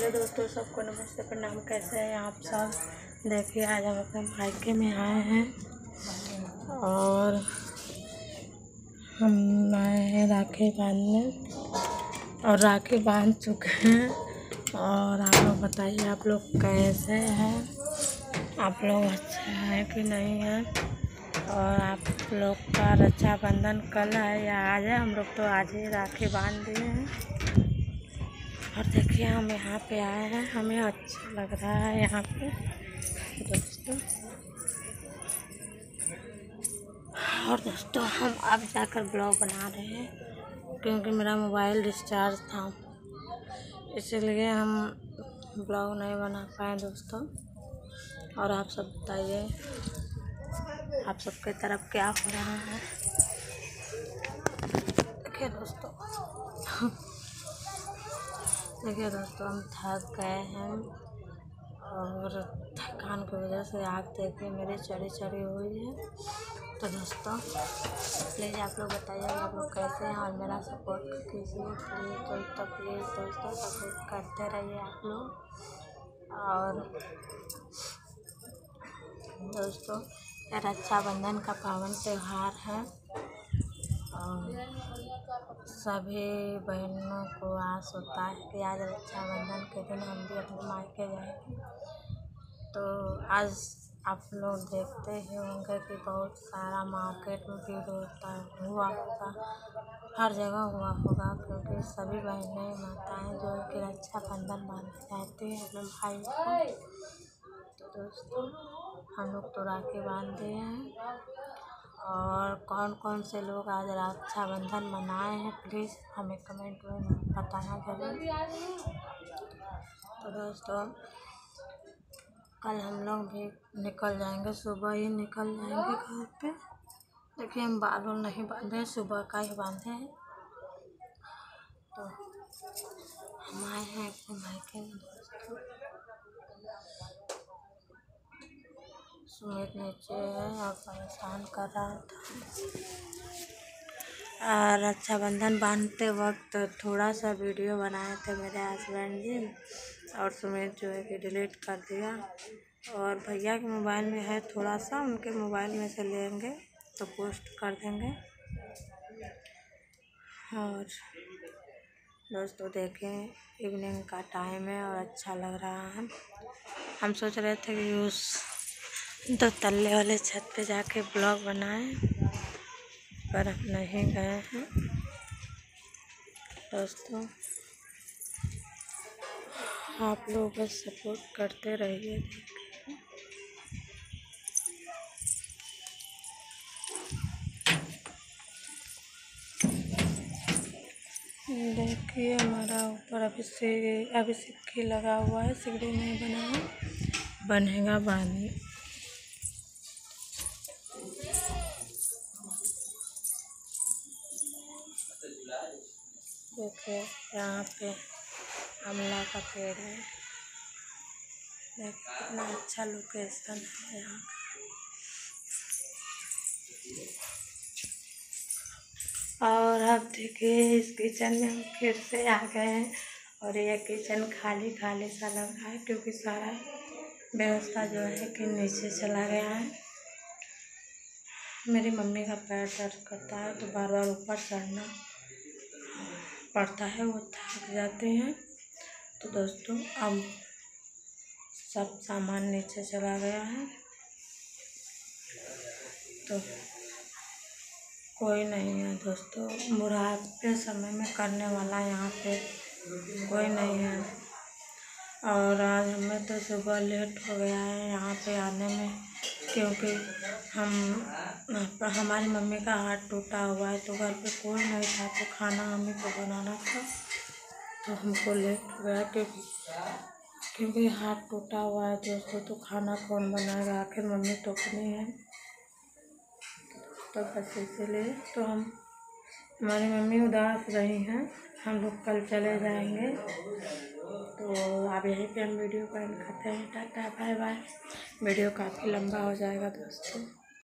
Hello दोस्तों, सबको नमस्ते, प्रणाम। कैसे हैं आप सब? देखिए, आज हम अपने मायके में आए हैं और हम आए हैं राखी बांधने और राखी बांध चुके हैं। और आप लोग बताइए, आप लोग कैसे हैं? आप लोग अच्छे हैं कि नहीं हैं? और आप लोग का रक्षाबंधन कल है या आज है? हम लोग तो आज ही राखी बांध दिए हैं। और देखिए, हम यहाँ पे आए हैं, हमें अच्छा लग रहा है यहाँ पे दोस्तों। और दोस्तों, हम अब जाकर ब्लॉग बना रहे हैं क्योंकि मेरा मोबाइल डिस्चार्ज था, इसीलिए हम ब्लॉग नहीं बना पाए दोस्तों। और आप सब बताइए, आप सबके तरफ क्या हो रहा है? देखिए दोस्तों, हम थक गए हैं और थकान की वजह से आँख देखिए मेरी चढ़ी हुई है। तो दोस्तों, प्लीज़ आप लोग बताइए आप लोग कैसे हैं और मेरा सपोर्ट कीजिए प्लीज़ दोस्तों सपोर्ट करते रहिए आप लोग। और दोस्तों, रक्षाबंधन का पावन त्यौहार है और सभी बहनों को आस होता है कि आज रक्षाबंधन के दिन हम भी अपने मायके जाएंगे। तो आज आप लोग देखते ही होंगे कि बहुत सारा मार्केट में भीड़ हुआ होगा, हर जगह हुआ होगा, क्योंकि सभी बहनें माताएं जो कि रक्षाबंधन बांधने जाती हैं अपने भाई को। तो दोस्तों, हम लोग तो राखी बांध दिए हैं। और कौन कौन से लोग आज रक्षाबंधन मनाए हैं, प्लीज़ हमें कमेंट में बताना जरूर। तो दोस्तों, कल हम लोग भी निकल जाएंगे, सुबह ही निकल जाएंगे घर पे। देखिए, हम बाल नहीं बांधे, सुबह का ही बांधे हैं। तो हम आए हैं अपने मायके में दोस्तों। सुमित नीचे है और परेशान कर रहा था। रक्षाबंधन बांधते वक्त थोड़ा सा वीडियो बनाए थे मेरे हस्बैंड जी, और सुमित जो है कि डिलीट कर दिया। और भैया के मोबाइल में है थोड़ा सा, उनके मोबाइल में से लेंगे तो पोस्ट कर देंगे। और दोस्तों देखें, इवनिंग का टाइम है और अच्छा लग रहा है। हम सोच रहे थे कि उस 2 तल्ले वाले छत पे जाके ब्लॉग बनाएं, पर हम नहीं गए हैं दोस्तों। आप लोग बस सपोर्ट करते रहिए। देखिए, हमारा ऊपर अभी सिक्की लगा हुआ है, सीढ़ी नहीं बना है, बनेगा बाद में। देखिए, यहाँ पे आंवला का पेड़ है, देखिए कितना अच्छा लोकेशन है यहाँ। और अब देखिए, इस किचन में हम फिर से आ गए हैं और ये किचन खाली सा लग रहा है क्योंकि सारा व्यवस्था जो है कि नीचे चला गया है। मेरी मम्मी का पैर दर्द करता है तो बार बार ऊपर चढ़ना पड़ता है, वो थक जाते हैं। तो दोस्तों, अब सब सामान नीचे चला गया है, तो कोई नहीं है दोस्तों। बुढ़ापे समय में करने वाला यहाँ पे कोई नहीं है। और आज हमें तो सुबह लेट हो गया है यहाँ पे आने में, क्योंकि हमारी मम्मी का हाथ टूटा हुआ है, तो घर पे कोई नहीं था, तो खाना हमें को बनाना था, तो हमको लेट हो गया क्योंकि हाथ टूटा हुआ है दोस्तों। तो खाना कौन बनाएगा, आखिर मम्मी तो अपनी है। तो बस इसीलिए तो हमारी मम्मी उदास रही हैं। हम लोग कल चले जाएंगे, तो अब यहीं पे हम वीडियो को एंड करते हैं। Tata bye bye. वीडियो काफ़ी लंबा हो जाएगा दोस्तों।